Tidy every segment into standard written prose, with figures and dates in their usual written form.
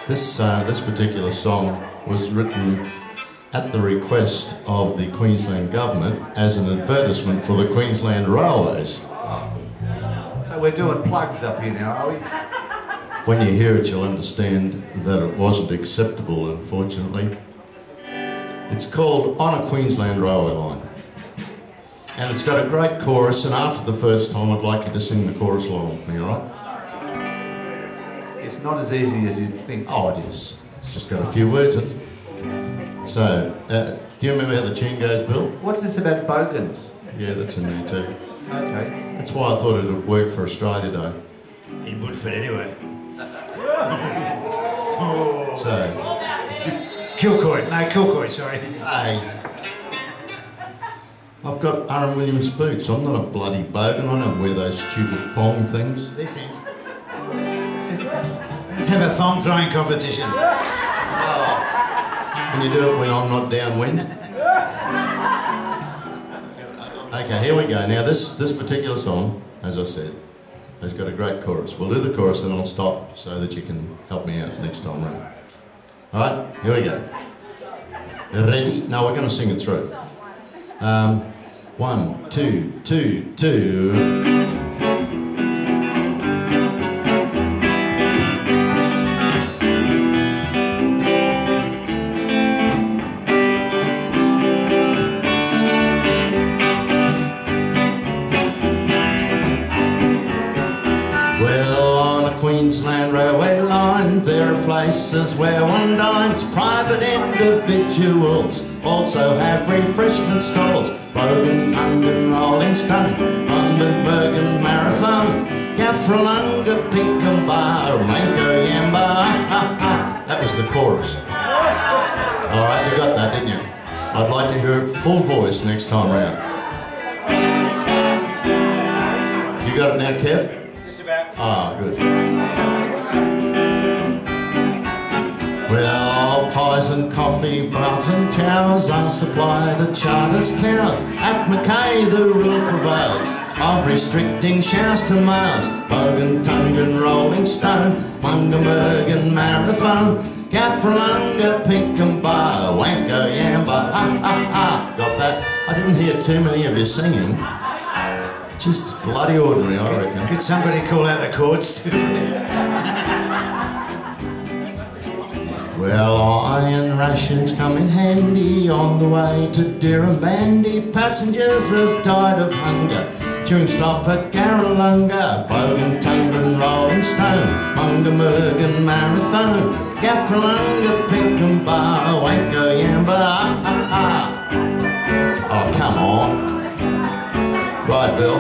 This particular song was written at the request of the Queensland government as an advertisement for the Queensland Railways. So we're doing plugs up here now, are we? When you hear it, you'll understand that it wasn't acceptable, unfortunately. It's called On a Queensland Railway Line. And it's got a great chorus, and after the first time, I'd like you to sing the chorus along with me, all right? It's not as easy as you'd think. Oh, it is. It's just got a few words in it. So, do you remember how the tune goes, Bill? What's this about bogans? Yeah, that's in there too. Okay. That's why I thought it would work for Australia Day. It would fit anyway. So, Kilcoy, sorry. hey, I've got Aaron Williams boots. I'm not a bloody bogan. I don't wear those stupid thong things. These things. Let's have a thong throwing competition. Oh, can you do it when I'm not downwind? Okay, here we go. Now this particular song, as I said, has got a great chorus. We'll do the chorus and I'll stop so that you can help me out next time round. Alright, here we go. Ready? No, we're going to sing it through. 1, 2, 2, 2. Queensland Railway Line, there are places where one dines. Private individuals also have refreshment stalls. Bogan, Pungan, Rolling Stone, Bundaberg Marathon, Gaffrelunga, Pinkenbar, Mango Yamba. That was the chorus. Alright, you got that, didn't you? I'd like to hear it full voice next time round. You got it now, Kev? Just about. Ah, good. Well, pies and coffee, broths and cows are supplied at Charters Towers. At Mackay the rule prevails of restricting showers to males. Bogan, Tungan, Rolling Stone, Mungamergan Marathon, Gaffrelunga, Pinkenbar, Wanko Yamba, Got that? I didn't hear too many of you singing. Just bloody ordinary, I reckon. Could somebody call out the chords for this? Well, iron rations come in handy on the way to Dirrambandy. Passengers have died of hunger during stop at Garralunga. Bogan, Tungan, Rolling Stone, Mungamergan Marathon, Gaffrelunga, Pinkenbar, Wanko Yamba. Oh, come on. Right, Bill.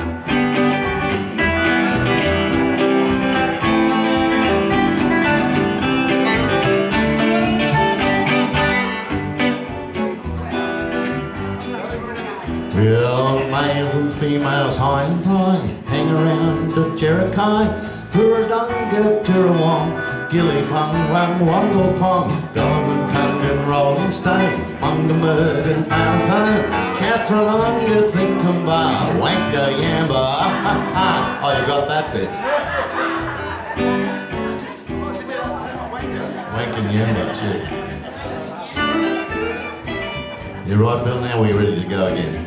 Well, males and females high and dry hang around at Jericho, Burradunga, Tirrawong, Gillipung, Wangwanglepong, Golden Tungan, Rolling Stone, Mungamergan Marathon, Gaffrelunga, Pinkenbar, Wanko Yamba. Oh, you got that bit. Wanking Yamba, shit. You're right, Bill, now we're ready to go again.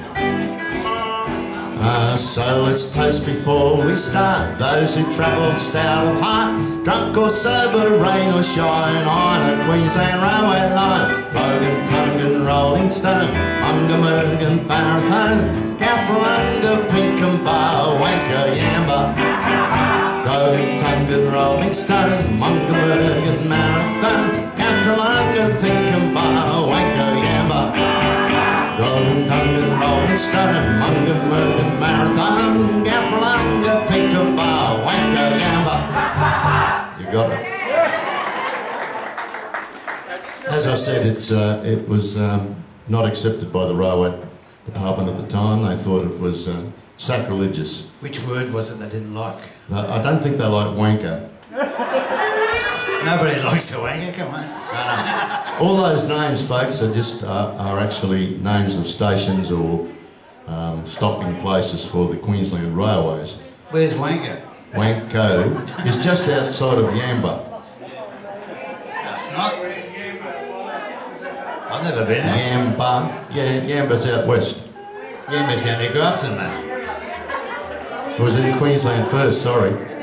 So let's toast before we start those who travelled stout of heart, drunk or sober, rain or shine, on a Queensland Railway Line. Bogan, Tungan, Rolling Stone, Mungamergan Marathon, Gaffrelunga, Pinkenbar, Wanko Yamba. Bogan, Tungan, Rolling Stone, Mungamergan Marathon, Gaffrelunga, Pinkenbar, Wanko Yamba. Golden Tungan, Rolling Stone, Mungamergan Marathon, Gaffrelunga, Pinkenbar, Wanko Yamba. You got it. As I said, it was not accepted by the railway department at the time. They thought it was sacrilegious. Which word was it they didn't like? I don't think they like wanker. Nobody likes a wanker, come on. All those names, folks, are just are actually names of stations or stopping places for the Queensland Railways. Where's Wanko? Wanko is just outside of Yamba. I've never been there. Yamba. Yeah, Yamba's out west. Yeah, miss down near Grafton, mate. It was in Queensland first, sorry.